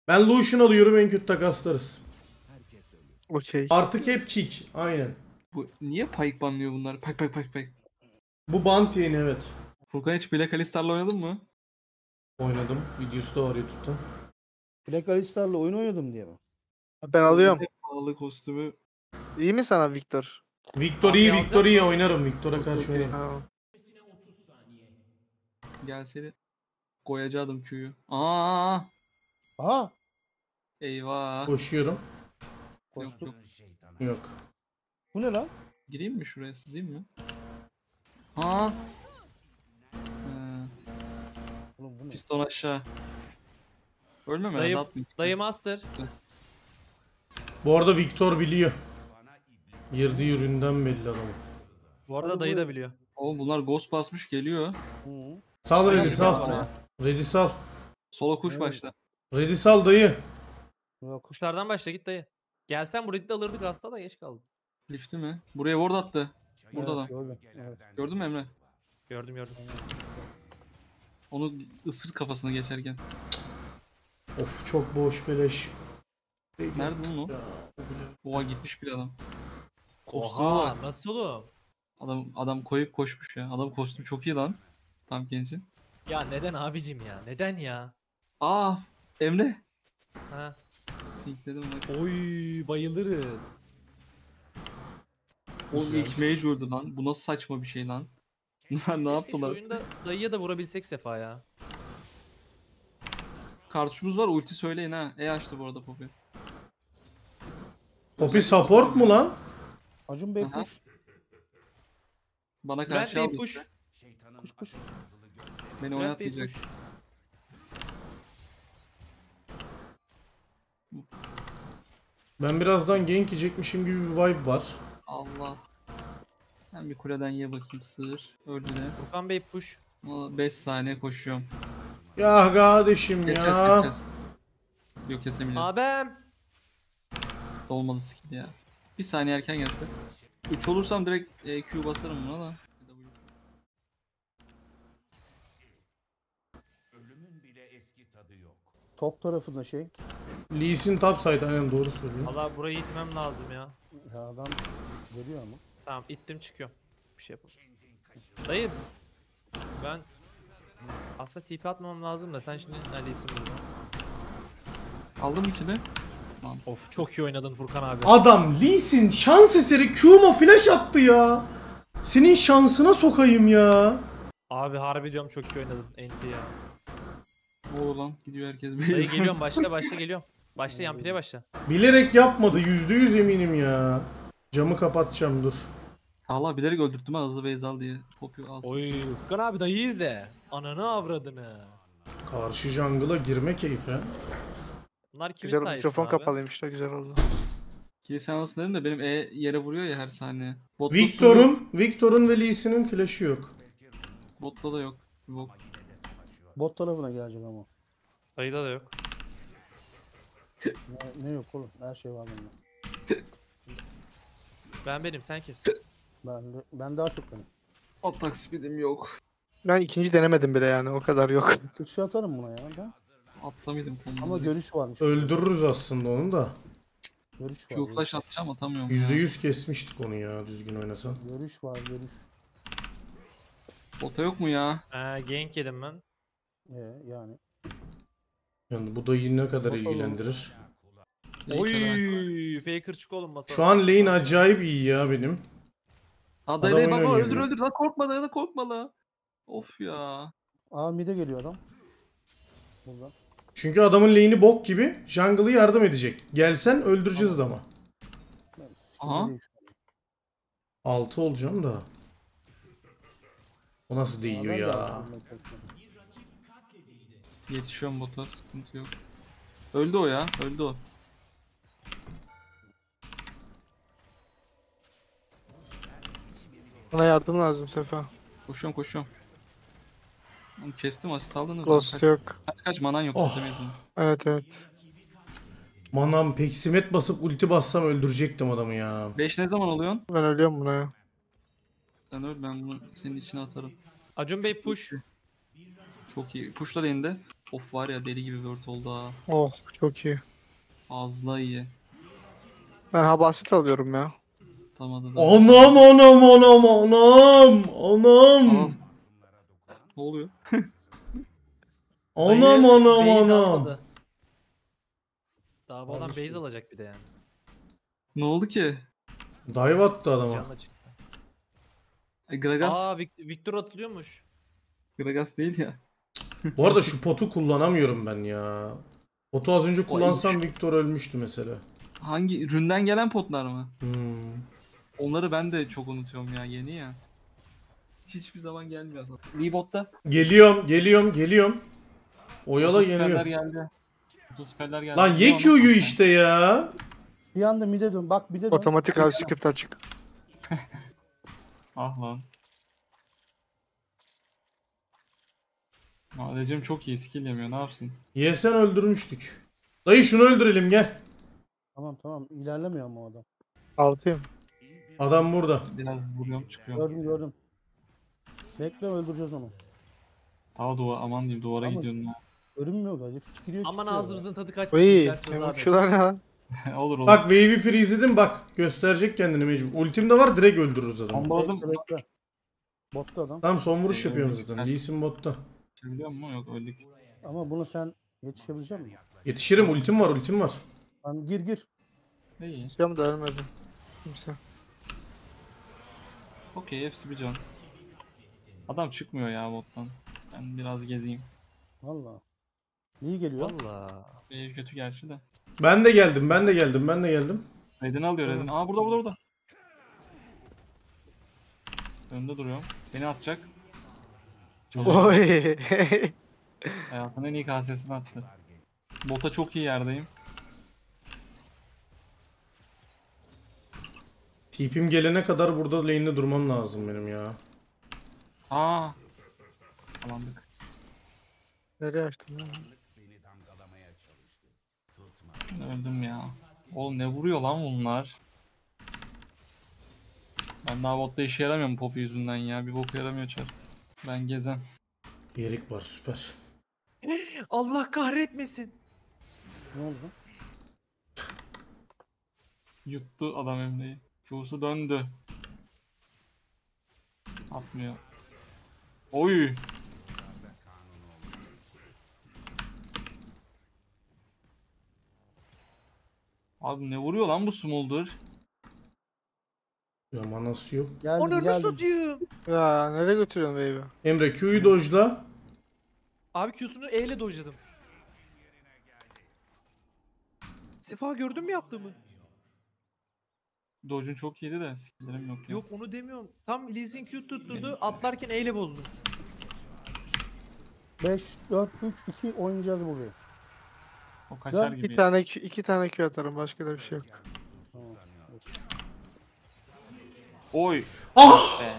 Ben Lucian alıyorum, en kötü takaslarız. Okey. Artık hep kick. Aynen. Bu niye Pyke banlıyor bunlar? Pyke. Bu Bounty yeni, evet. Furkan hiç Black Alistar'la oynadın mı? Oynadım. Videosu da var YouTube'da. Black Alistar'la oyun oynadım diye mi? Ben alıyorum. En pahalı kostümü. İyi mi sana Victor? Victor Abi iyi, alacak Victor iyi mı? oynarım. Victor'a karşı Okey. oynarım. Tamam. Gelseydi koyacaktım Q'yu. Aa! Aha! Eyvah. Koşuyorum. Yok Koştuk. yok. Yok. Bu ne lan? Gireyim mi şuraya, sızayım mı? Ha? Oğlum bu ne? Piston aşağı. Ölmem herhalde, Dayı, atmayayım. dayı master. Bu arada Victor biliyor. Girdiği üründen belli adamın. Bu arada Hadi dayı buyur. da biliyor. Oo, bunlar ghost basmış geliyor. Hı. Sal Bayağı Red'i bir sal. var ya. Red'i sal. Solo kuş Evet. başla. Red'i sal dayı. Yok. Kuşlardan başla git dayı. Gelsen burayı da alırdık aslında da geç kaldım. Lifti mi? Buraya ward attı. Burada Evet, da. gördüm. Evet. Gördün mü Emre? Gördüm. Onu ısır kafasına geçerken. Of, çok boş beleş. Nerede lan o? Oha, gitmiş bir adam. Kostüme Oha bak. nasıl oğlum? Adam koyup koşmuş ya. Adam kostüm çok iyi lan. Tam genci. Ya neden abicim ya? Neden ya? Aa, Emre. Ha. Dedim bak. Oy bayılırız. O Güzel. ilk mage öldü lan. Bu nasıl saçma bir şey lan. Bunlar ne Keşke şu yaptılar? oyunda dayıya da vurabilsek Sefa ya. Kartuşumuz var, ulti söyleyin ha. açtı bu arada Poppy. Poppy support mu lan? Acun Bey Aha. push. Bana Brent karşı Bey aldı push. işte. Push. Beni Brent Bey oynatmayacak. push. Ben birazdan gank yiyecekmişim gibi bir vibe var. Allah. Ben bir kuleden ye bakayım, sığır. Öldü de. Furkan Bey push. 5 saniye koşuyorum. Ya kardeşim Geçeceğiz ya. geçeceğiz. Yok, kesemeyeceğiz. Abim. Olmadı skill ya. Bir saniye erken gelse. 3 olursam direkt Q basarım buna da. Top tarafında şey. Lee Sin top side, aynen doğru söylüyor. Valla burayı itmem lazım ya. Ya adam geliyor ama. Tamam ittim çıkıyorum. Bir şey yapalım. Dayı. Ben aslında TP atmamam lazım da sen şimdi neredesin burada? Aldım 2'de. Of çok iyi oynadın Furkan abi. Adam Lee Sin şans eseri Q'ma flash attı ya. Senin şansına sokayım ya. Abi harbi diyorum çok iyi oynadın NT ya. Oo lan, gidiyor herkes. Dayı geliyorum başla geliyorum. Başla Yampir'e başla. Bilerek yapmadı, %100 eminim ya. Camı kapatacağım, dur. Allah, bilerek öldürttüm ha, hızlı base al diye. Poppy alsın. Oy Furkan abi dayı izle. Ananı avradını. Karşı jungle'a girme keyfi. Bunlar kimin Güzel, sayesinde mikrofon abi? kapalıymış da güzel oldu. Kilise anlasın dedim de benim yere vuruyor ya her saniye. Botta Victor'un ve Lee Sin'in flash'ı yok. Botta da yok. Bok. Bot tarafına gelecek ama. Dayıda da yok. Ne yok oğlum? Her şey var bende. Benim sen kimsin? Ben daha çok benim. Atak speed'im yok. Ben ikinci denemedim bile yani, o kadar yok. Sıçra atarım buna ya ben. Atsa mıydım konuda? Ama görüş varmış. Öldürürüz aslında onu da. Görüş var. Q flash atacağım, atamıyorum. %100 kesmiştik onu ya, düzgün oynasan. Görüş var, görüş. Bota yok mu ya? Gank yedim ben. Yani. Yani bu da yine ne kadar Bakalım. ilgilendirir. Oy Faker çık oğlum masaya. Şu an lane acayip iyi ya benim. Ha dayı bak, oyun öldür oynuyor. lan, korkma dayı, korkma la. Of ya. Aa mid'e geliyor adam. Buradan. Çünkü adamın lane'i bok gibi, jungle'ı yardım edecek. Gelsen öldüreceğiz adamı. Ben Aha. sikeyim şu an. 6 olacağım da. O nasıl değiyor Ben de ya? yaptım ben korkmadım. Yetişiyorum bota, sıkıntı yok. Öldü o ya, öldü o. Bana yardım lazım Sefa. Koşuyorum. Oğlum kestim, asist aldınız mı? Ghost yok. Kaç manan yok, Oh. kesemedin. Evet. Manam peksimet basıp ulti bassam öldürecektim adamı ya. 5 ne zaman oluyorsun? Ben ölüyorum buna ya. Sen öl, ben bunu senin içine atarım. Acun Bey push. Çok iyi. Pushla lane'de. Of var ya deli gibi word oldu ha. Oh çok iyi. Fazla iyi. Ben habasit alıyorum ya. Tutamadı da. Anam anam anam anam. Anam. Al. Ne oluyor? Anam Dayı anam base anam. almadı. Daha bu adam base alacak bir de yani. Ne oldu ki? Dive attı adama. Canla çıktı. Gragas. Aa Victor atılıyormuş. Gragas değil ya. Bu arada şu potu kullanamıyorum ben ya. Potu az önce kullansam Victor ölmüştü mesela. Hangi ründen gelen potlar mı? Hmm. Onları ben de çok unutuyorum ya, yeni ya. Hiçbir zaman gelmiyor adam. Leebott'ta. Geliyorum. Oyala Otosferler geliyor. geldi. Otosferler geldi. Lan ye Ne Q'yu ona? işte ya. Bir anda mid'e dön. Bak mid'e dön. Otomatik abi script açık. Ah lan. Adecim çok iyi, skill yemiyor, ne yapsın? Yesen öldürmüştük. Dayı şunu öldürelim gel. Tamam ilerlemiyor ama o adam. Altıyım. Adam burada. Biraz vuruyorum çıkıyorum. Gördüm. Bekle öldüreceğiz onu. Aa duvar, aman diyeyim, duvara Ama- gidiyorum ya. Görünmüyor galiba. Giriyor, Aman çıkıyor ağzımızın tadı kaçmasın. Uy. Biber çöz abi. Emotçular ne lan? Olur olur. Bak wave'i freeze'ledim bak. Gösterecek kendini mecbur. Ultim de var direkt öldürürüz adamı. ya. Bombaladım. Bekle. Botta adam. Tamam son vuruş yapıyorum Evet. zaten. Lee Sin botta. Biliyor musun? Yok, öldük. Ama bunu sen yetişebilecek misin? Yetişirim ultim var. Tamam gir. İyi. Sıçram da ölmedim. Kimse. Okey, hepsi bir can. Adam çıkmıyor ya bottan. Ben biraz gezeyim. Valla. İyi geliyor. Valla. Kötü gerçi de. Ben de geldim. Red'ini alıyor Red'ini. Aa burada. Önde duruyorum. Beni atacak. Çocuk Oy. hayatının en iyi kasesini attı. Bota çok iyi yerdeyim. TP'm gelene kadar burada lane'de durmam lazım benim ya. Aa. Alandık. Nereye açtın lan? Öldüm ya. Oğlum ne vuruyor lan bunlar? Ben daha botta işe yaramıyorum Poppy yüzünden ya. Bir boku yaramıyor çar. Ben gezem. Yerik var süper. Allah kahretmesin. Ne oldu? Yuttu adam Emre'yi. Q'su döndü. Atmıyor. Oy. Abi ne vuruyor lan bu Smolder? Ya manası yok. Geldim. satayım. Ya nereye götürüyorsun baby? Emre Q'yu dojla. Abi Q'sunu E ile dojladım. Sefa gördün mü yaptığımı? Dodge'un çok iyiydi de skillerim yok ya. Yok onu demiyorum. Tam Lee Sin Q tutturdu. Atlarken E ile bozdum. 5, 4, 3, 2 oynayacağız burayı. O kaçar Dön, gibi. İki tane Q atarım, başka da bir şey yok. Tamam. Oy. Ah! Be.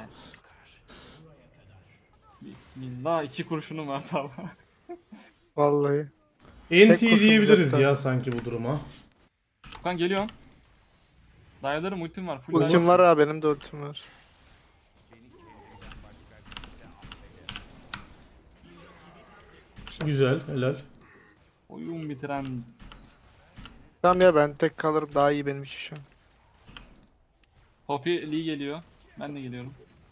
Bismillah, 2 kurşunum var tamam. Vallahi. NT kurşun diyebiliriz uzaktan. ya sanki bu duruma. Furkan geliyorum. Dayalarım, ultim var. Full Ultim dayalarım. var abi, benim de ultim var. Güzel helal. Oyun bitiren. Tamam ya, ben tek kalırım, daha iyi benim için şu an. Poppy Lee geliyor. Ben de geliyorum.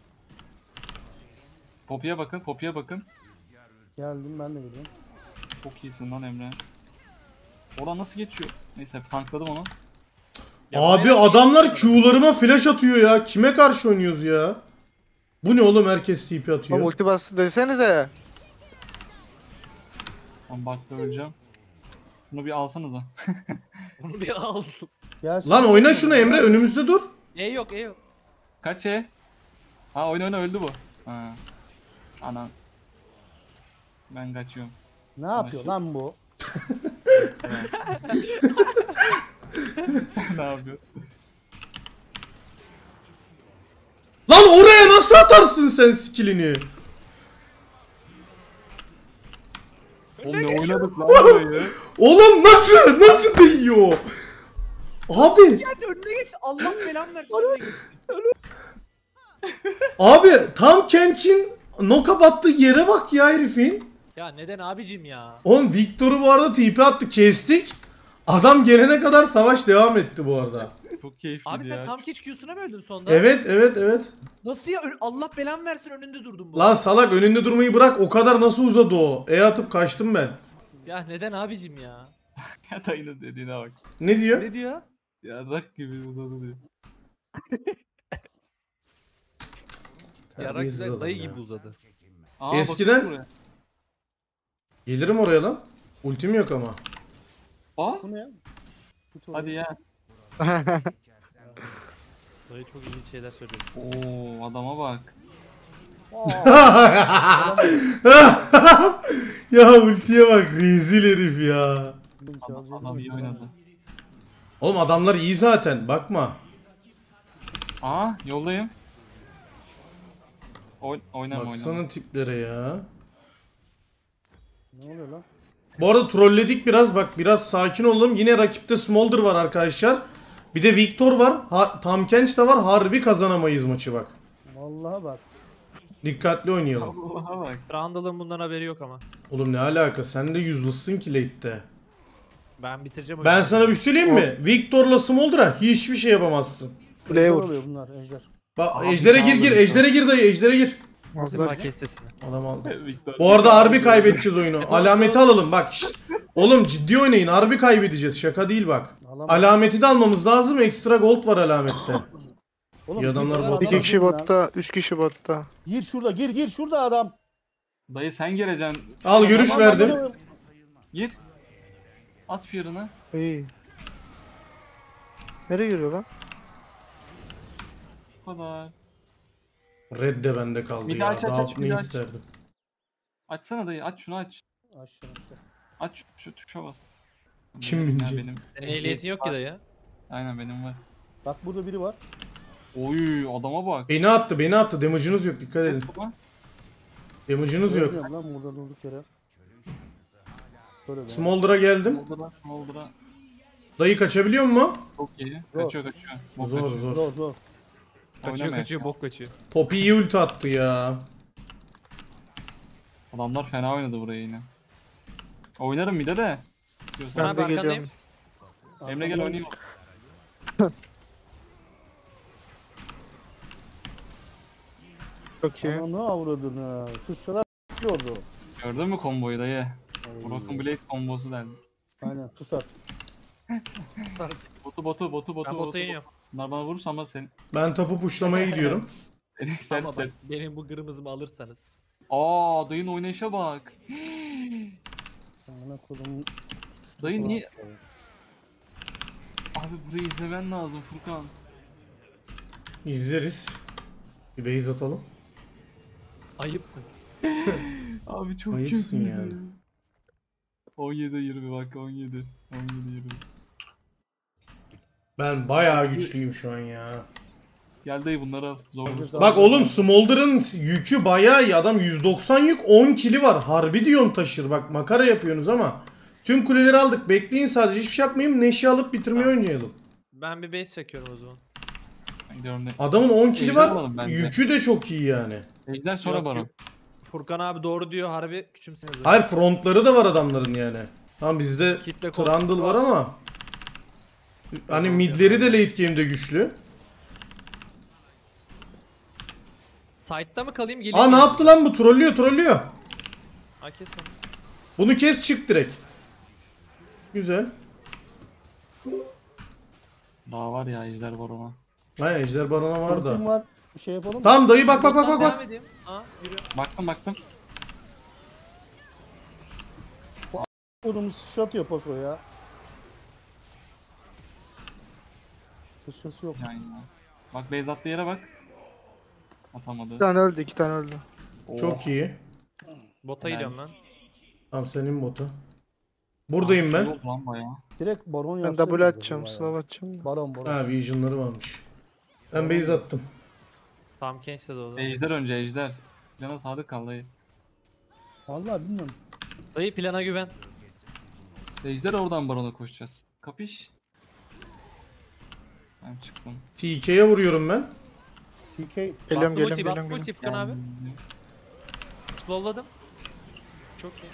Poppy'ye bakın. Geldim ben de geliyorum. Çok iyisin lan Emre. Oradan nasıl geçiyor? Neyse tankladım onu. Ya Abi bayağı adamlar iyi. Q'larıma flash atıyor ya. Kime karşı oynuyoruz ya? Bu ne oğlum herkes TP Tamam, atıyor. ulti bastı desenize. Lan bak da öleceğim. Şunu bir alsanıza. Onu bir al. Gelsin. Lan oyna şunu Emre önümüzde dur. E yok E yok. Kaç Ha oyna öldü bu. Ha. Anan. Ben kaçıyorum. Ne yapıyor lan bu? Sen ne yapıyorsun? Lan oraya nasıl atarsın sen skillini? Oğlum ne oynadık lan burayı? Oğlum nasıl değiyor? Abi Hadi önüne geç. Allah belanı versin önüne geç. abi tam Kench'in knock-up attığı yere bak ya herifin. Ya neden abicim ya? Oğlum Victor'u bu arada TP attı, kestik. Adam gelene kadar savaş devam etti bu arada. Çok keyifliydi Abi sen ya. tam keç Q'suna mı öldün sonda? Evet. Nasıl ya? Allah belamı versin önünde durdum bu. Lan salak, önünde durmayı bırak, o kadar nasıl uzadı o? Atıp kaçtım ben. Ya neden abicim ya? Ya dayının dediğine bak. Ne diyor? Ne diyor? Ya rak gibi uzadı diyor. Yarak Terbiyesiz güzel adam dayı ya. gibi uzadı. Aa, Eskiden- bakın buraya. Gelirim oraya lan. Ultim yok ama. Aa, Bu ne ya? Kutu hadi ya. Dayı çok ilginç şeyler söylüyor. Oo, adama bak. Ya ultiye bak, rezil herif ya. Adam iyi oynadı. Oğlum adamlar iyi zaten, bakma. Aa, yoldayım. Oynama. Baksana tiplere ya. Ne oluyor lan? Bu arada trolledik biraz, bak biraz sakin olalım. Yine rakipte Smolder var arkadaşlar. Bir de Victor var. Tam Kench de var. Harbi kazanamayız maçı bak. Vallahi bak. Dikkatli oynayalım. Allah'a bak. Randall'ın bundan haberi yok ama. Oğlum ne alaka? Sen de useless'sın ki late'de. Ben bitireceğim Ben oyunu. sana bir söyleyeyim mi? Victor'la Smolder'a hiçbir şey yapamazsın. Kuleye Ejder vur. oluyor bunlar ejder. Bak Abi, ejdere tamam, gir, lütfen. ejdere gir dayı, ejdere gir. Bu sefer kes sesini. Adam aldı. Victor. Bu arada harbi kaybedeceğiz oyunu. Alameti alalım bak. Şşt. Oğlum ciddi oynayın, harbi kaybedeceğiz. Şaka değil bak. Alamam. Alameti de almamız lazım. Ekstra gold var alamette. Oğlum, İyi adamlar bir bot. İki kişi botta, 3 kişi botta. Gir şurada gir şurada adam. Dayı sen gireceksin. Al görüş Aman verdim. Allah'ım. Gir. At fear'ını. İyi. Nereye giriyor lan? Bu kadar. Red de bende kaldı Bir ya. daha aç, Daha aç, bir ne daha aç. isterdim. Açsana dayı, aç şunu aç. Aşağı aşağı. Aç şu tuşa bas. Kim Benim ya, bilecek? benim. Senin ehliyetin yok ki dayı. Aynen benim var. Bak burada biri var. Oy, adama bak. Beni attı, beni attı. Damage'ınız yok, dikkat edin. Baba. Damage'ınız yok. Görmüyorum lan burada durduk yere. Böyle be. Smolder'a geldim. Smolder'a. Dayı kaçabiliyor mu? Çok iyi. Zor. Kaçıyor. Bok Zor kaçıyor. zor. Zor zor. Oynamaya. Bok kaçıyor. Poppy iyi ulti attı ya. Adamlar fena oynadı burayı yine. Oynarım bir de. İstiyorsan. Ben Ben abi de arkandayım. geliyorum. Emre gel oynayalım. Çok iyi. Ana ne avradın ha. Şu sıra oldu. Gördün mü komboyu dayı? Broken Blade kombosu derdi. Aynen pusat. Botu. Ben bota iniyorum. Bunlar bana vurursa ama sen... Ben tapu pushlamaya gidiyorum. sen, Ama bak benim bu kırmızımı alırsanız. Aa, dayın oynayışa bak. Ana kodum. Dayı niye... Abi burayı izlemen lazım Furkan. İzleriz. Bir base atalım. Ayıpsın. Abi çok Ayıpsın kötü. yani. 17-20 bak 17. 17-20. Ben bayağı güçlüyüm şu an ya. Gel dayı bunları al. Zor. Bak oğlum Smolder'ın yükü bayağı iyi. Adam 190 yük, 10 kili var. Harbi diyorum taşır. Bak makara yapıyorsunuz ama. Tüm kuleleri aldık. Bekleyin sadece. Hiçbir şey yapmayayım. Neşe alıp bitirmeyi oynayalım. Ben bir base çekiyorum o zaman. Ben gidiyorum ne? Adamın 10 kili Ejder var. alalım bence. Yükü de çok iyi yani. Ejder sonra Yok, Baron. yok. Furkan abi doğru diyor harbi küçümseniz. Hayır, frontları da var adamların yani. Tamam bizde Kitle Trundle kontrolü var var. ama. Hani midleri de late game'de güçlü. Side'da mı kalayım geleyim Aa ne mi? yaptı lan bu? Trollüyor. Ha kes onu. Bunu kes, çık direkt. Güzel. Daha var ya Ejder Baron'a. Aynen Ejder Baron'a var Korkum da. var. Bir şey yapalım mı? Tamam dayı bak. Buradan devam edeyim. Ha yürü. Baktım. Kodum sıçra atıyor paso ya. Sıçrası yok. Yani ya. Bak base attığı yere bak. Atamadı. 2 tane öldü, 2 tane öldü. Çok iyi. Bota Helal. gidiyorum ben. Tamam senin bota. Buradayım ben. Oldu lan bayağı. Direkt baron Ben yapsa. double atacağım, slow atacağım. da. Baron. Ha vision'ları varmış. Ben base attım. Tam Kench de doğdu. Ejder önce Ejder. Cana sadık kal dayı. Vallahi bilmiyorum. Dayı plana güven. Ejder oradan Baron'a koşacağız. Kapış. Ben çıktım. TK'ye vuruyorum ben. TK. Geliyorum, Bastım ulti, geliyorum, bastım ulti Furkan abi. Slowladım. Çok iyi.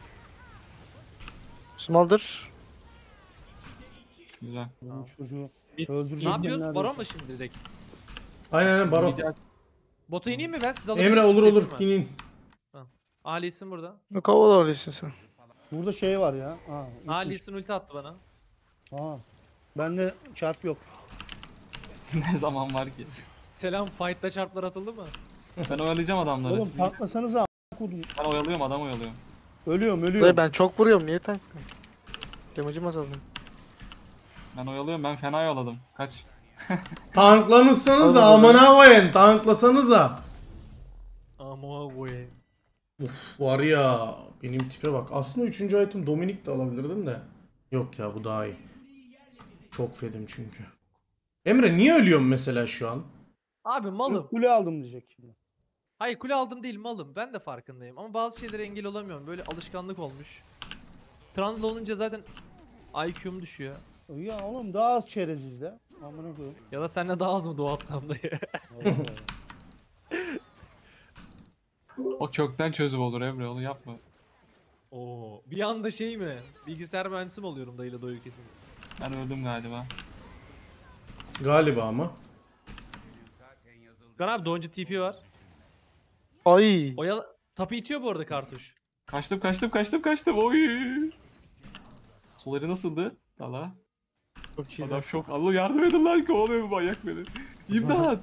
Smolder. Güzel. Bunun çocuğu Bir- öldürecek. Ne yapıyoruz? Baron mu şimdi direkt? Aynen aynen Baron. Bota ineyim mi ben? Siz alabilirsiniz. Emre olur olur. değil mi? İnin. Ali'sin burada. Ne kovala öylesin sen. Burada şey var ya. Aa, Ali'sin ulti attı bana. Aa. Bende çarp yok. Ne zaman var ki? Selam, fight'ta çarplar atıldı mı? Ben oyalayacağım adamları. Oğlum tanklasanıza a**kodum. Ben oyalıyorum, adam oyalıyorum. Ölüyorum Dayı ölüyorum. ben çok vuruyorum niye tanklıyorum? Damage'im azaldı. Ben oyalıyorum, ben fena oyaladım. Kaç. Tanklanırsanıza Olur, olur. amına koyayım. Tanklasanıza. Ama we. Var ya benim tipe bak. Aslında 3. item Dominik de alabilirdim de. Yok ya bu daha iyi. Çok fedim çünkü. Emre niye ölüyorsun mesela şu an? Abi malım. Kule aldım diyecek şimdi. Hayır kule aldım değil malım. Ben de farkındayım. Ama bazı şeylere engel olamıyorum. Böyle alışkanlık olmuş. Trundle olunca zaten IQ'm düşüyor. Ya oğlum daha az çerez izle. Amına koyayım. Ya da seninle daha az mı dua atsam diye. Vallahi. O kökten çözüm olur Emre, onu yapma. Oo. Bir anda şey mi? Bilgisayar mühendisi mi oluyorum dayıyla doyu kesin. Ben öldüm galiba. Galiba ama. Kan abi donca TP var. Ay. Oyala... Tapı itiyor bu arada kartuş. Kaçtım. Oy. Soları nasıldı? Valla. Çok iyi. Adam şok. Allah yardım edin lan, kovalıyor bu manyak beni. İmdat.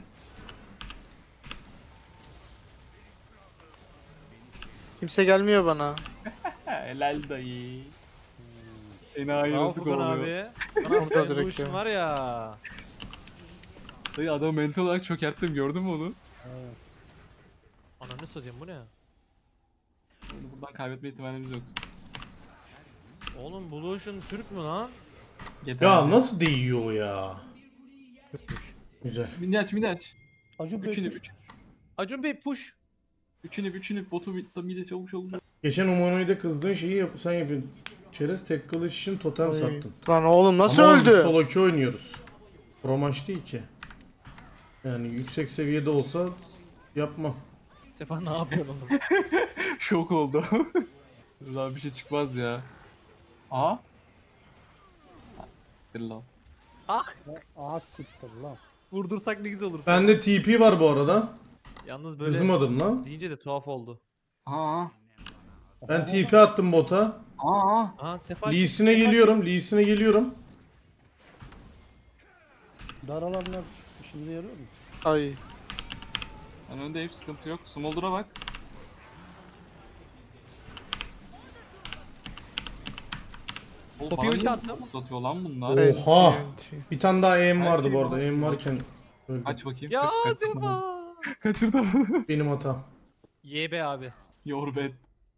Kimse gelmiyor bana. Helal dayı. Enayi Bravo nasıl Furkan kovalıyor? abi. Kan abi senin bu direkt işin ya. var ya. Dayı adamı mental olarak çökerttim, gördün mü onu? Evet. Ananı satayım bu ne? Onu buradan kaybetme ihtimalimiz yok. Oğlum bu Lucian Türk mü lan? Yeter. Ya nasıl değiyor ya? Güzel. Mini aç. Acun Üçünü Bey. Acun Bey push. Üçünü botu mide çabuk. Geçen humanoide kızdığın şeyi sen yapıyorsun. Çerez tek kılıç için totem Ay. sattın. Lan oğlum nasıl Ama oğlum biz öldü? solo 2 oynuyoruz. Pro maç değil ki. Yani yüksek seviyede olsa yapmam. Sefa ne yapıyorsun oğlum? Şok oldu. Buradan bir şey çıkmaz ya. Aha. Lan. Aa siktir lan. Vurdursak ne güzel olur. Bende TP var bu arada. Yalnız böyle Bizim adım lan. deyince de tuhaf oldu. Aa. Ben TP attım bota. Aa. Aha Sefa Lee'sine geliyorum. Lee'sine geliyorum. Dar alanlar işinize yarıyor mu? Ay. Ben öndeyim, sıkıntı yok. Smolder'a bak. Oğlum, Poppy bana ulti niye attım. boost atıyor lan bunlar? Evet. Oha! Evet. Bir tane daha aim Her vardı şey bu arada. var. Aim varken öldüm. Aç bakayım. Ya Kaçırdım. Sefa. Kaçırdım. Benim hatam. YB abi. Your bad.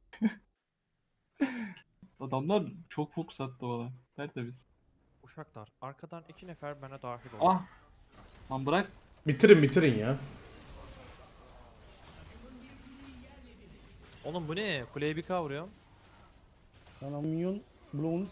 Adamlar çok fokus attı bana. Tertemiz. Uşaklar arkadan 2 nefer bana dahil oldu. Ah. Lan bırak. Bitirin ya. Oğlum bu ne? Kuleye bir kavuruyorum. Sana minyon bloğunu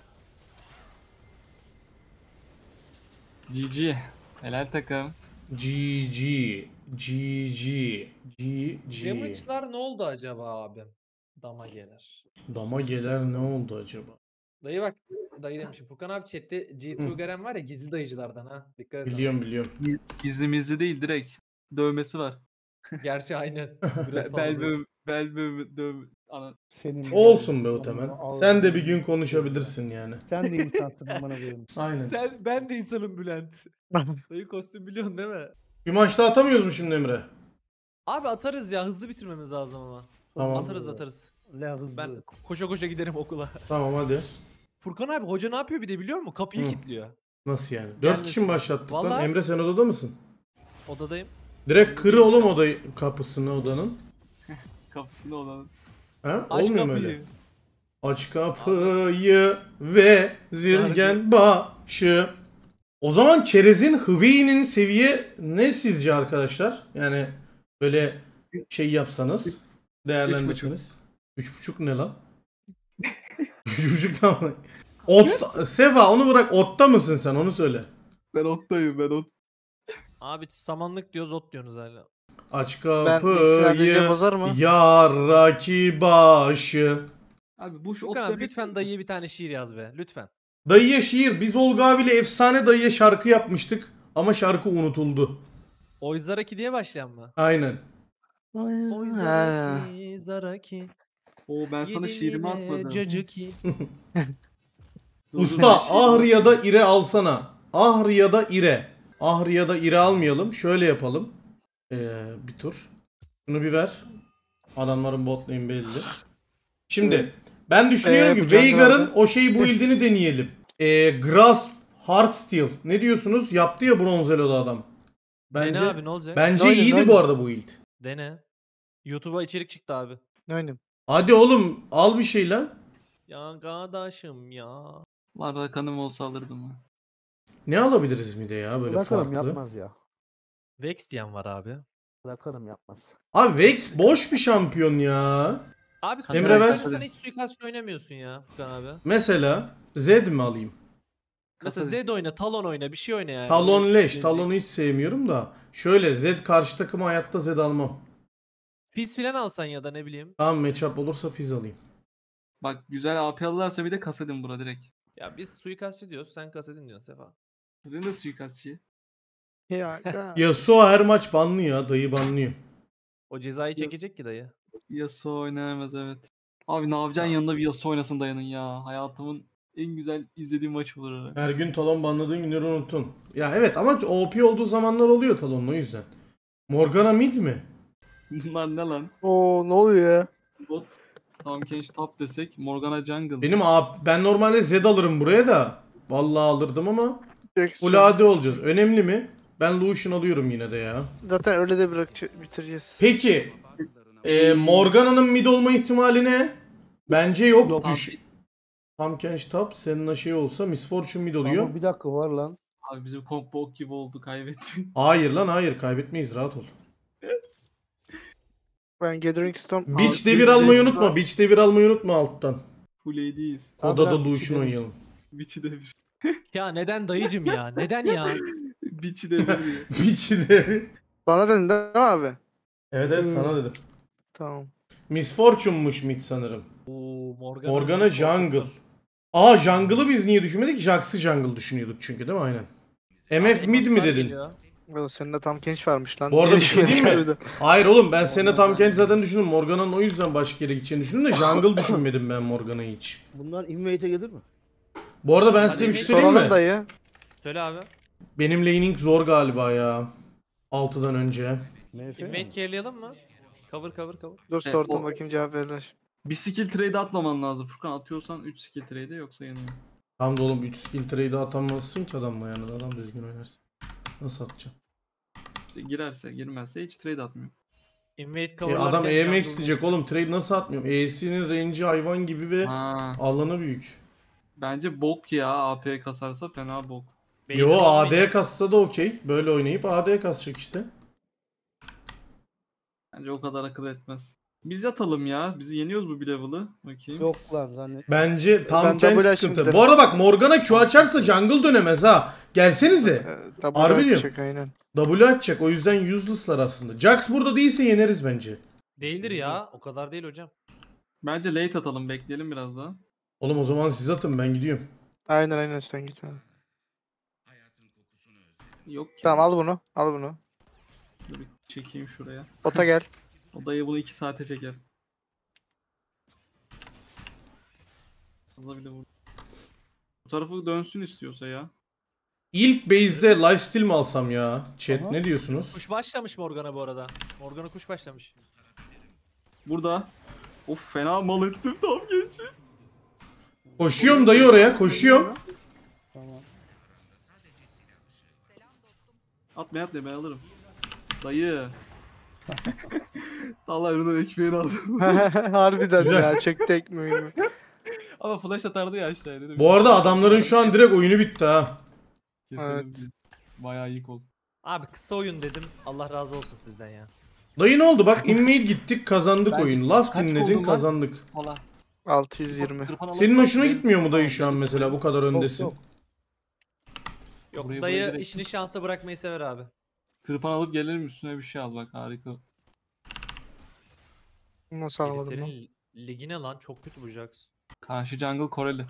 GG. Helal takım. GG. GG. GG. Damage'lar ne oldu acaba abi? Dama gelir. Dama geler ne oldu acaba? Dayı bak. Dayı demişim. Furkan abi chatte G2 Garen var ya gizli dayıcılardan ha. Dikkat et. Biliyorum. Gizli mizli değil, direkt. Dövmesi var. Gerçi aynen. Biraz Bel fazla. dövme. Ana. senin. Olsun be Otemen. Ağzını- Sen de bir gün konuşabilirsin yani. Sen de insansın amına koyayım. Aynen. Ben de insanım Bülent. Dayı kostüm biliyorsun değil mi? Bir maç daha atamıyoruz mu şimdi Emre? Abi atarız ya hızlı bitirmemiz lazım ama. Tamam. Atarız. La hızlı. Ben koşa koşa giderim okula. Tamam hadi. Furkan abi hoca ne yapıyor bir de biliyor musun? Kapıyı Hı. kilitliyor. Nasıl yani? 4 Gelmesin. kişi mi başlattık lan? Vallahi- Emre sen odada mısın? Odadayım. Direkt kır oğlum odayı kapısını odanın. Kapısını olan. Ha? Aç Olmuyor mu kapıyı. öyle? Aç kapıyı ve zirgen başı. O zaman çerezin hıviyinin seviye ne sizce arkadaşlar? Yani böyle şey yapsanız, değerlendirseniz. 3.5 ne lan? 3.5 ne lan? Ot, Sefa onu bırak, otta mısın sen onu söyle. Ben ottayım. Abi samanlık diyoruz ot diyorsunuz hala. Aç Ben kapıyı bozar mı? yaraki başı. Abi bu şu Furkan ot abi demek lütfen mi? dayıya bir tane şiir yaz be. Lütfen. Dayıya şiir. Biz Olga abiyle efsane dayıya şarkı yapmıştık. Ama şarkı unutuldu. Oy Zaraki diye başlayan mı? Aynen. Oy Ha. Zaraki, Zaraki. Oo ben sana Yedin şiirimi yine atmadım. cacıki. Dur, dur, Usta ben şiirimi ahır ya da atmadım. ire alsana. Ahır ya da ire. Ahır ya da ire almayalım. Şöyle yapalım. Bir tur. Şunu bir ver. Adamların bot lane belli. Şimdi ben düşünüyorum Bu ki jungle Veigar'ın aldı. o şey build'ini deneyelim. Grasp, Heartsteel. Ne diyorsunuz? Yaptı ya Bronzelo'da adam. Dene Bence abi ne olacak? bence Ne oynayayım, iyiydi ne bu oynayayım? arada bu build. Dene. YouTube'a içerik çıktı abi. Ne oynayayım? Hadi oğlum al bir şey lan. Ya kardeşim ya. Var rakanım olsa alırdım ben. Ne alabiliriz mi de ya böyle Bırakalım farklı. yapmaz ya. Vex diyen var abi. Bırakalım yapmaz. Abi Vex boş bir şampiyon ya. Abi Emre ver. sen hiç suikast oynamıyorsun ya Furkan abi. Mesela Zed mi alayım? Mesela Kasa- Zed oyna, Talon oyna, bir şey oyna yani. Talon Öyle leş. gelecek. Talon'u hiç sevmiyorum da. Şöyle Zed karşı takıma hayatta Zed almam. Fizz filan alsan ya da ne bileyim. Tamam matchup olursa Fizz alayım. Bak güzel AP alırlarsa bir de kasedin bura direkt. Ya biz suikastçı diyoruz, sen kasedin diyorsun Sefa. Kasedin de suikastçı. Ya, ga- Yasuo her maç banlı ya. Dayı banlıyor. O cezayı çekecek ki dayı. Yasuo oynayamaz evet. Abi ne yapacaksın yanında bir Yasuo oynasın dayanın ya. Hayatımın en güzel izlediğim maç olur öyle. Her gün Talon banladığın günleri unuttun. Ya evet ama OP olduğu zamanlar oluyor Talon'un o yüzden. Morgana mid mi? Bunlar ne lan? Oo ne oluyor ya? Bot. Tam Kench top desek. Morgana jungle. Ben normalde Zed alırım buraya da. Vallahi alırdım ama Jackson. full AD olacağız. Önemli mi? Ben Lucian alıyorum yine de ya. Zaten öyle de bitireceğiz. Peki Morgana'nın mid olma ihtimali ne? Bence yok. Yok, Tam Kench top senin şey olsa Miss Fortune mid oluyor. Ama bir dakika var lan. Abi bizim komp bok gibi oldu kaybettik. Hayır lan hayır kaybetmeyiz rahat ol. Ben Gathering Storm... Beach Abi, devir almayı Zed'in unutma. Beach devir almayı unutma alttan. Full AD'yiz. Odada Abi, Lucian oynayalım. Biçi devir. Ya neden dayıcım ya? Neden ya? Biçi devir diyor. Beach devir. Bana dedin değil mi abi? Evet evet sana dedim. Tamam. Miss Fortune'muş mid sanırım. Oo Morgana. Morgana jungle. Aa jungle'ı biz niye düşünmedik? Jax'ı jungle düşünüyorduk çünkü değil mi? Aynen. MF mid mi dedin? Oğlum senin de tam genç varmış lan. Bu arada Niye bir şey diyeyim mi? düşünmedin? Hayır oğlum ben seni tam kendi zaten düşündüm. Morgana'nın o yüzden başka yere gideceğini düşündüm de jungle düşünmedim ben Morgana'yı hiç. Bunlar invade'e gelir mi? Bu arada ben size bir şey söyleyeyim Soralım mi? dayı. Söyle abi. Benim laning zor galiba ya. 6'dan önce. MF Invade carry'layalım mı? Cover. Dur Evet, sordum o- bakayım cevap verirler. Bir skill trade atmaman lazım. Furkan atıyorsan 3 skill trade yoksa yanıyor. Tam da oğlum 3 skill trade'e atamazsın ki adamla yani. Adam düzgün oynarsın. Nasıl atacağım? İşte girerse girmezse hiç trade atmıyor. Invade coverlarken Adam jungle EMX diyecek boş. oğlum. Trade nasıl atmıyorum? E'sinin range'i hayvan gibi ve Ha, alanı büyük. bence bok ya AP kasarsa fena bok. Yo Beyler AD olmayacak. kassa da okey. Böyle oynayıp AD kasacak işte. Bence o kadar akıl etmez. Biz yatalım ya. Bizi yeniyoruz bu bir level'ı. Bakayım. Yok lan zannet. Bence tam Ben kendi double açayım sıkıntı. dedim. Bu arada bak Morgana Q açarsa jungle dönemez ha. Gelsenize. Double Harbi diyorum. atacak aynen. W açacak o yüzden useless'lar aslında. Jax burada değilse yeneriz bence. Değildir ya. O kadar değil hocam. Bence late atalım. Bekleyelim biraz daha. Oğlum o zaman siz atın ben gidiyorum. Aynen sen git abi. Yok ya. Tamam al bunu. Al bunu. Dur bir çekeyim şuraya. Ota gel. O dayı bunu 2 saate çeker. Fazla bile vurdu. Bu tarafı dönsün istiyorsa ya. İlk base'de lifesteal mi alsam ya? Chat Aha. ne diyorsunuz? Kuş başlamış Morgana bu arada. Morgana kuş başlamış. Burada. Of fena mal ettim tam gençi. Koşuyorum dayı oraya koşuyorum. Tamam. Atma ben alırım. Dayı. Allah bunun ekmeğini aldım. Harbiden Güzel. ya çekti ekmeğimi. Ama flash atardı ya aşağıya dedim. Bu arada adamların şu an direkt oyunu bitti ha. Keselim Evet. bir. Bayağı iyi oldu. Abi kısa oyun dedim. Allah razı olsun sizden ya. Dayı ne oldu bak invade gittik kazandık Bence oyunu. Laf kaç dinledin oldu lan? kazandık. Valla. 620. Senin hoşuna gitmiyor mu dayı şu an mesela bu kadar öndesin? Yok. Yok Burayı dayı direkt- işini şansa bırakmayı sever abi. Tırpan alıp gelelim üstüne bir şey al bak harika. Nasıl alamadım lan? Heriflerin ligine lan çok kötü bu Jax. Karşı jungle Koreli.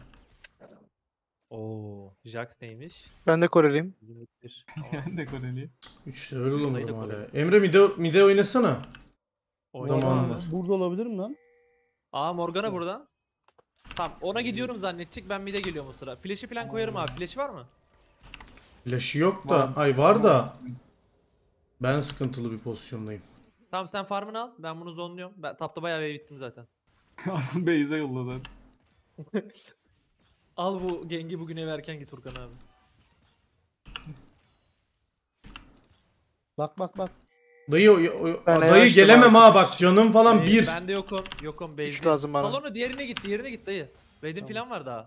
Oo, Jax neymiş? Ben de Koreliyim. 21. Ben de Koreli. 3 level olamadım Dayı da hala. kolay. Emre mide oynasana. Zamanı var. Burada olabilirim lan. Aa Morgana burada. Tamam ona gidiyorum zannedecek. Ben mid'e geliyorum o sıra. Flash'i falan koyarım abi. Flash'i var mı? Flash'ı yok da. Var. Ay var da. Ben sıkıntılı bir pozisyondayım. Tamam sen farmını al. Ben bunu zonluyorum. Ben tapta bayağı wave bittim zaten. Adam base'e yolladı. Al bu gengi bugün eve erken git Furkan abi. Bak. Ben dayı yavaştım gelemem abi. ha bak canım falan Dayı, bir. Ben de yokum. Yokum base. Üç lazım bana. Salonu diğerine git dayı. Raid'in falan var daha.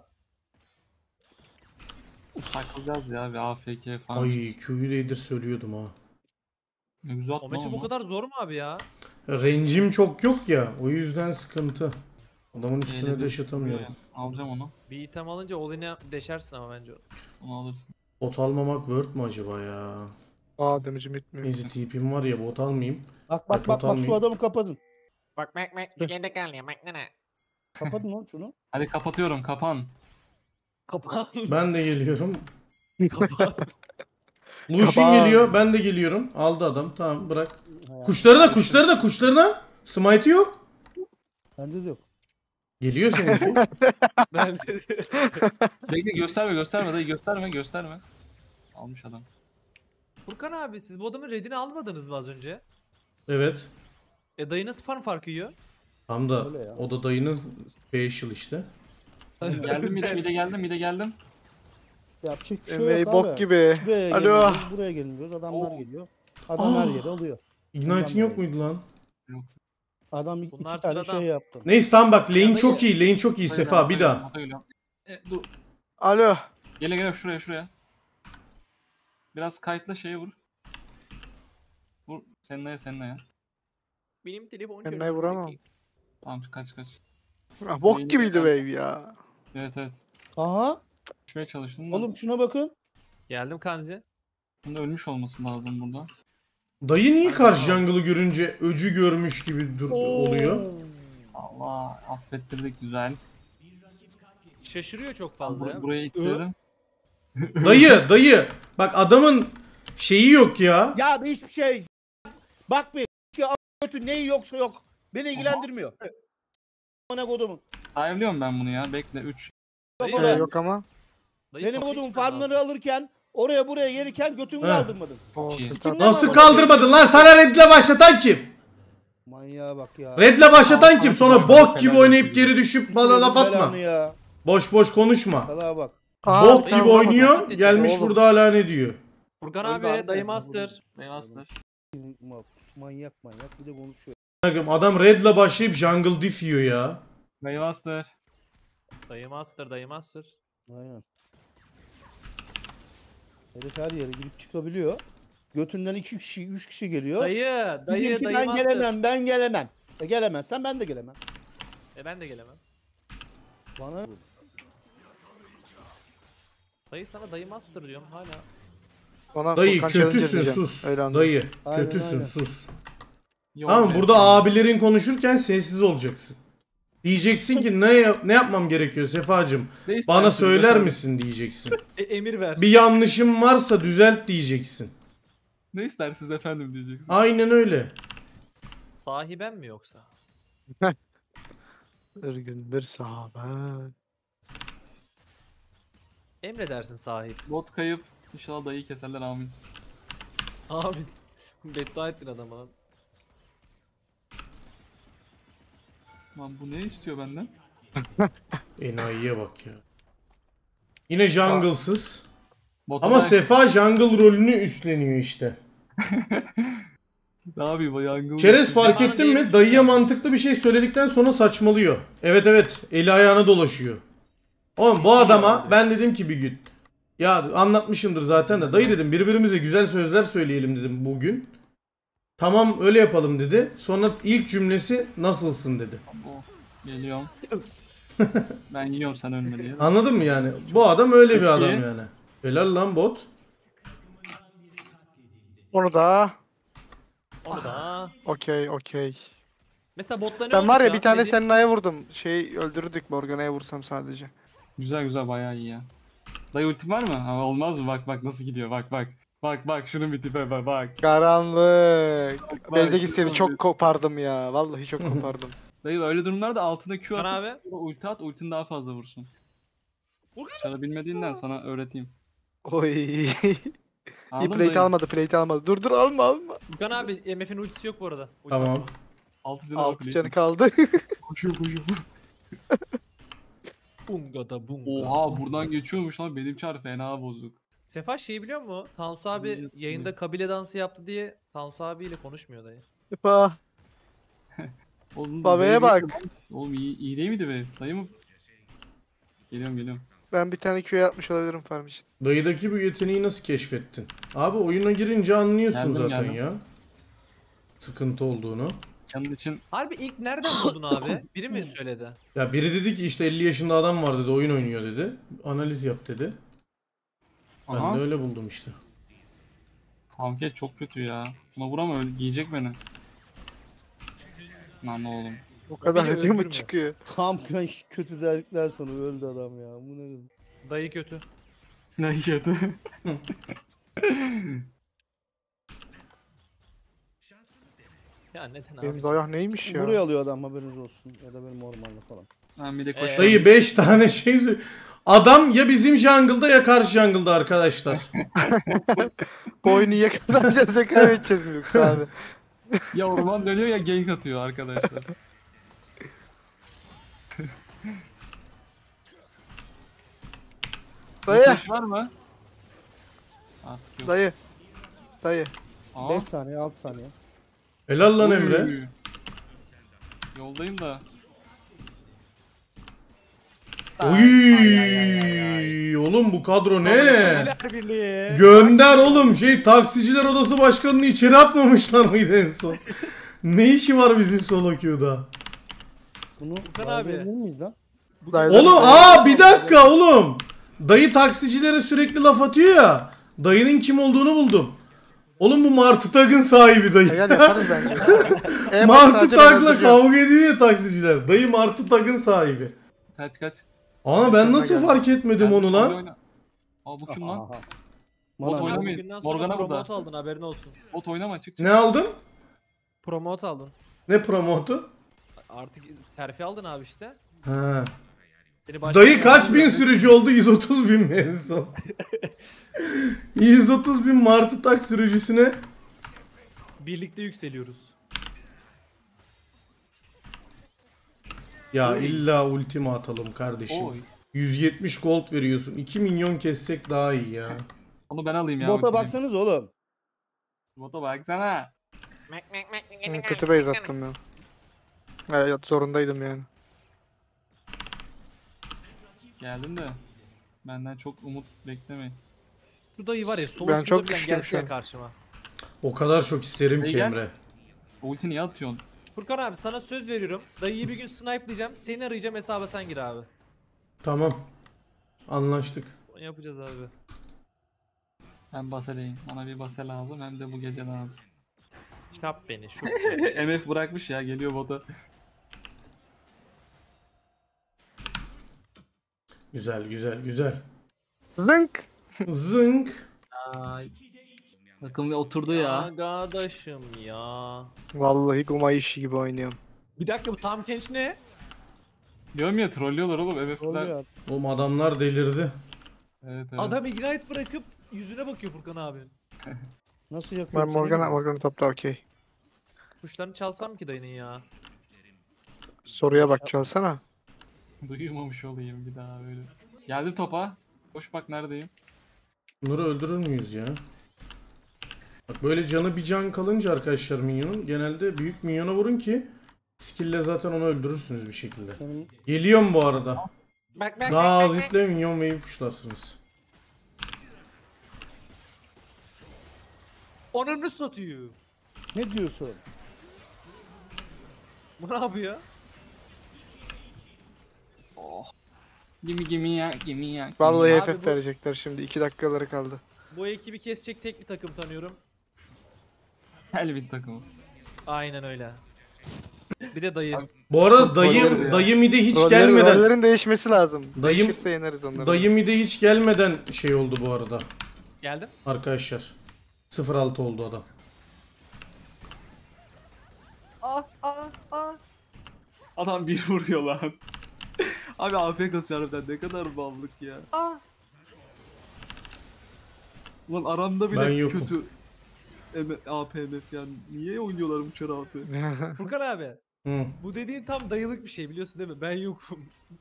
Takılacağız ya bir AFK falan. Ay Q'yu değdir söylüyordum ha. Ne güzel O atma maçı bu ama. kadar zor mu abi ya? Range'im çok yok ya. O yüzden sıkıntı. Adamın üstüne Eyle dash bir- atamıyorum. Alacağım onu. Bir item alınca all-in'e deşersin ama bence. Onu alırsın. Bot almamak worth mu acaba ya? Aa damage'im bitmiyor. Easy TP'm var ya bot almayayım. Bak şu adamı kapatın. Bak gende kalıyor bak ne. Kapatın lan şunu. Hadi kapatıyorum kapan. Kapan. Ben de geliyorum. Kapan. Lucian Kapan. geliyor. Ben de geliyorum. Aldı adam. Tamam bırak. Hayatım. Kuşlarına. Smite yok. Bende de yok. Geliyor seninki. Ben de... Bekle gösterme dayı gösterme. Almış adam. Furkan abi siz bu adamın redini almadınız mı az önce? Evet. Dayı nasıl farm farkı yiyor? Tam da Öyle ya. o da dayının facial işte. Geldim mide geldim. Yapacak bir şey Emeği yok bok abi. gibi. Buraya Alo. geliyoruz, buraya gelmiyoruz. Adamlar Oo. geliyor. Adam her Ah. yere alıyor. Ignite'in yok muydu lan? Adam iki Bunlar tane sıradan. şey yaptı. Neyse tamam bak lane Ya çok dayı- iyi. Lane çok iyi Sefa bir daha. Dur. Alo. Gele şuraya. Biraz kayıtla şeye vur. Vur seninle ya. Benim telefon Ben vuramam. Tamam kaç. Ah, bok Neyini gibiydi yapalım? wave ya. Evet. Aha. Düşmeye çalıştım da. Oğlum şuna bakın. Geldim Kanzi. Bunda ölmüş olması lazım burada. Dayı niye karşı jungle'ı görünce öcü görmüş gibi oluyor? Allah affettirdik güzel. Şaşırıyor çok fazla ya. Buraya ittirdim. Dayı. Bak adamın şeyi yok ya. Ya hiçbir şey. Bak bir. Kötü neyi yoksa yok. Beni ilgilendirmiyor. Bana kodumun. Dive'liyorum ben bunu ya. Bekle 3. Dayı, Kafadan. Yok ama. dayı Benim kafayı kodumun çıkar farmları lazım. alırken oraya buraya gelirken götümü He. kaldırmadın. Oo, İyi. kıtat- Nasıl kaldırmadın lan? Sana redle başlatan kim? Manyağa bak ya. Redle başlatan kim? Sonra Helal bok olsun. gibi oynayıp geri düşüp bana laf atma. Belanı ya. Boş konuşma. Salaha bak. Aa, Bok bir gibi tane vuramadım. oynuyor. Gelmiş Oğlum. burada hala ne diyor? Furkan Öldü abi dayı master. Master. Manyak bir de konuşuyor. Adam redle başlayıp jungle diff yiyor ya. Master. Dayı master. Aynen. Herif her yere girip çıkabiliyor. Götünden 2 kişi, 3 kişi geliyor. Dayı Bizimki dayı ben master. gelemem. Gelemezsen ben de gelemem. Ben de gelemem. Bana Dayı sana dayı master diyorum hala. Ona Dayı Furkan challenge kötüsün edeceğim. sus. Öyle anladım. Dayı Aynen, kötüsün aynen. sus. Yok Tamam be. burada abilerin konuşurken sessiz olacaksın. Diyeceksin ki ne yapmam gerekiyor Sefacım? Ne Bana istersin söyler efendim? misin diyeceksin. Emir ver. Bir yanlışım varsa düzelt diyeceksin. Ne istersiniz efendim diyeceksin. Aynen öyle. Sahiben mi yoksa? Bir gün bir sahabe. Emredersin sahip. Bot kayıp. İnşallah dayıyı keserler amin. Abi beddua ettin adama lan. Lan bu ne istiyor benden? Enayiye bak ya. Yine jungle'sız. Bota Ama da- Sefa jungle rolünü üstleniyor işte. Ne yapayım o yangın? Çerez fark Zamanın ettin mi? değeri Dayıya çok mantıklı bir şey söyledikten sonra saçmalıyor. Evet eli ayağına dolaşıyor. Oğlum bu adama ben dedim ki bir gün. Ya anlatmışımdır zaten de dayı dedim birbirimize güzel sözler söyleyelim dedim bugün. Tamam öyle yapalım dedi. Sonra ilk cümlesi nasılsın dedi. Oh, geliyorum. Ben yiyorum sen ölme diye. Anladın mı yani? Bu adam öyle Çok bir adam iyi. yani. Helal lan bot. Onu da. Onu da Okey. Mesela botta ne Ben oldu var şu ya an? bir tane Dediğin- Senna'ya vurdum. Öldürdük Morgana'ya vursam sadece. Güzel güzel bayağı iyi ya. Dayı ultim var mı? Ama olmaz mı? Bak bak nasıl gidiyor. Bak bak. Bak bak şunun bir tipe bak bak. Karanlık. Bak, Beyze gitseydi şunun çok bir- kopardım ya. Vallahi çok kopardım. Dayı öyle durumlarda altına Q Kan atıp abi. ulti at, ultin daha fazla vursun. Çara bilmediğinden sana öğreteyim. Oy. İyi Anladın mı plate dayı? almadı, plate almadı. Dur alma. Furkan abi MF'in ultisi yok bu arada. Ulti Tamam. atma. 6 canı 6 var canı plate'in. kaldı. Koşuyor. Bunga da bunga. Oha buradan geçiyormuş lan benim çar fena bozuk. Sefa şey biliyor mu? Tansu abi Bilmiyorum. yayında kabile dansı yaptı diye Tansu abiyle konuşmuyor dayı. Hıpa. Oğlum, Babaya wave- bak. Oğlum iyi değil miydi wave? Dayı mı? Geliyorum. Ben bir tane Q'ya atmış olabilirim farm için. Dayıdaki bu yeteneği nasıl keşfettin? Abi oyuna girince anlıyorsun Geldim, zaten geldim. ya. Sıkıntı olduğunu. Senin için Harbi ilk nereden buldun abi? Biri mi söyledi? Ya biri dedi ki işte 50 yaşında adam var dedi, oyun oynuyor dedi. Analiz yap dedi. Ben aha. de öyle buldum işte. Hamket çok kötü ya. Buna vuramam öyle giyecek beni. Lan oğlum. O kadar Biri ölüyor mu özgür mü? çıkıyor? Tam kötü derdikler sonra öldü adam ya. Bu ne? Dayı kötü. Ne kötü. Ya neden Benim abi? dayak neymiş ya? Buraya alıyor adam haberiniz olsun. Ya da benim ormanda falan. Ben bir de koşuyorum. Dayı 5 tane şey adam ya bizim jungle'da ya karşı jungle'da arkadaşlar. Bu oyunu ya kazanacağız ya kaybedeceğiz mi yoksa abi? Ya orman dönüyor ya gank atıyor arkadaşlar. Dayı, Flash var mı? Artık yok. dayı. Aa. 5 saniye 6 saniye. Helal lan Oy. Emre. Yoldayım da. Oy, oğlum bu kadro ne? Taksiciler Birliği. Gönder oğlum taksiciler odası başkanını içeri atmamışlar mıydı en son? Ne işi var bizim solo queue'da? Bunu Furkan abi. abi. miyiz lan? Dayı. Oğlum bir dakika oğlum. Dayı taksicilere sürekli laf atıyor ya. Dayının kim olduğunu buldum. Oğlum bu Martı Tag'ın sahibi dayı. Gel yaparız bence. Martı Tag'la kavga ediyor ya taksiciler. Dayı Martı Tag'ın sahibi. Kaç. Ana ben nasıl fark etmedim onu lan? Oyna. Aa bu kim lan? Aha. Bot Bana oynamayın. Bugünden sonra Morgana burada. promote aldın haberin olsun. Bot oynama çık. Ne aldın? Promote aldın. Ne promotu? Artık terfi aldın abi işte. Ha. Seni başka Dayı bir kaç yerde bin gördüm. sürücü oldu? 130 bin mi en son? 130 bin Martı Tak sürücüsüne. Birlikte yükseliyoruz. Ya illa ultima atalım kardeşim. Oy. 170 gold veriyorsun. 2 milyon kessek daha iyi ya. Onu ben alayım ya. Bota ultiyi. baksanız oğlum. Bota baksana. Kötü base attım ya. Evet zorundaydım yani. Geldim de. Benden çok umut beklemeyin. Şu dayı var ya solo Ben çok queue'da falan güçlüyüm gelse şu ya an. karşıma. O kadar çok isterim Dayı ki gel. Emre. Ulti niye atıyorsun? Furkan abi sana söz veriyorum. Dayıyı bir gün snipe'layacağım. Seni arayacağım hesaba sen gir abi. Tamam. Anlaştık. Onu yapacağız abi. Ben baseleyim. Bana bir base lazım hem de bu gece lazım. Çap beni şu. MF bırakmış ya geliyor bota. Güzel. Zınk. Zınk. Ay. Takım bir oturdu ya. Arkadaşım ya. Vallahi Guma işi gibi oynuyorum. Bir dakika bu Tam Kench ne? Diyorum ya trollüyorlar oğlum MF'ler. Oluyor. Oğlum adamlar delirdi. Evet. Adam ignite bırakıp yüzüne bakıyor Furkan abi. Nasıl yapıyor? Ben Morgan'a topla okey. Kuşlarını çalsam ki dayının ya. Soruya bak çalsana. Duymamış olayım bir daha böyle. Geldim topa. Koş bak neredeyim. Bunları öldürür müyüz ya? Bak böyle canı bir can kalınca arkadaşlar minyonun genelde büyük minyona vurun ki skill'le zaten onu öldürürsünüz bir şekilde. Senin Geliyorum bu arada. Bak Daha azitle minyon wave puşlarsınız. Ananı satıyor. ne diyorsun? Bu ne yapıyor? Gimme ya. Vallahi Abi FF bu- verecekler şimdi 2 dakikaları kaldı. Bu ekibi kesecek tek bir takım tanıyorum. Elvin takımı. Aynen öyle. Bir de dayı. Bu arada Rolleri ya. dayı mide hiç gelmeden Rollerin değişmesi lazım. Dayım- Değişirse yeneriz onları. dayı mide hiç gelmeden şey oldu bu arada. Geldim. Arkadaşlar. 0-6 oldu adam. Adam bir vuruyor lan. Abi AP kasıyor harbiden ne kadar ballık ya. Ulan aramda bile Ben yokum. kötü AP MF yani. Niye oynuyorlar bu çarı AP? Furkan abi. Hı. Bu dediğin tam dayılık bir şey biliyorsun değil mi? Ben yokum.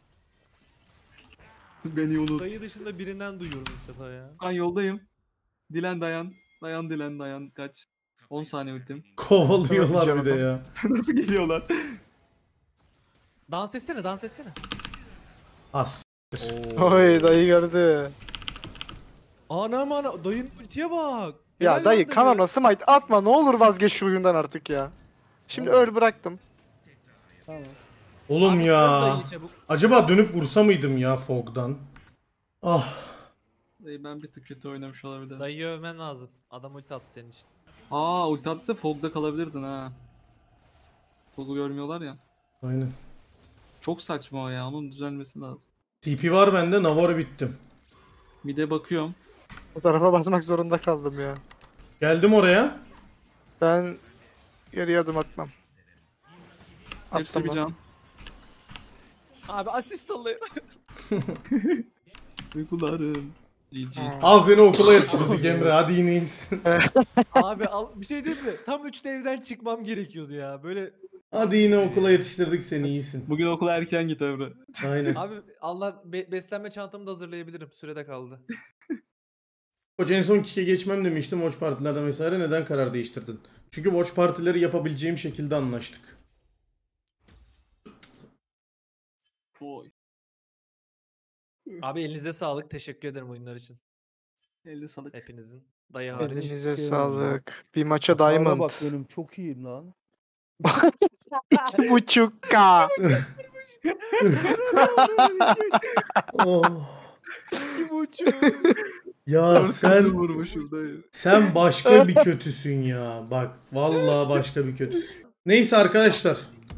Beni unut. Dayı dışında birinden duyuyorum ilk defa ya. Ben yoldayım. Dilen dayan. Dayan Dilen dayan. Kaç. 10 saniye ultim. Kovalıyorlar bir de ya. Nasıl geliyorlar? Dans etsene, dans etsene. As. Oy dayı gördü. Anam ana, dayının ultiye bak. Ya Helal dayı lan kanona smite atma ne olur vazgeç şu oyundan artık ya. Şimdi öl bıraktım. Tamam. Oğlum Abi, ya. öl dayıyı çabuk. Acaba dönüp vursa mıydım ya Fog'dan? Ah. Ben bir tık kötü oynamış olabilirim. Dayıyı övmen lazım. Adam ulti attı senin için. Aa ulti attıysa Fog'da kalabilirdin ha. Fog'u görmüyorlar ya. Aynen. Çok saçma o ya. Onun düzelmesi lazım. TP var bende. Navarro bittim. Mide bakıyorum. O tarafa basmak zorunda kaldım ya. Geldim oraya. Ben geriye adım atmam. Hepsi bir lan. can. Abi asist alıyor. Uykularım. GG. Al seni okula yetiştirdik Emre. Hadi yine iyisin. Abi bir şey diyeyim mi? Tam 3'te evden çıkmam gerekiyordu ya. Böyle Hadi yine okula yetiştirdik seni iyisin. Bugün okula erken git Emre. Aynen. abi Allah beslenme çantamı da hazırlayabilirim. Sürede kaldı. Hoca en son Kik'e geçmem demiştim watch partilerden vesaire. Neden karar değiştirdin? Çünkü watch partileri yapabileceğim şekilde anlaştık. Oy. Abi elinize sağlık. Teşekkür ederim oyunlar için. Elde salık. Hepinizin. Dayı hariç. Elinize Teşekkür sağlık. Bir maça Hasara diamond. bak benim çok iyiyim lan. 2.5K. Oh. İki buçuk. Ya sen vurmuşum dayı. sen başka bir kötüsün ya. Bak vallahi başka bir kötüsün. Neyse arkadaşlar.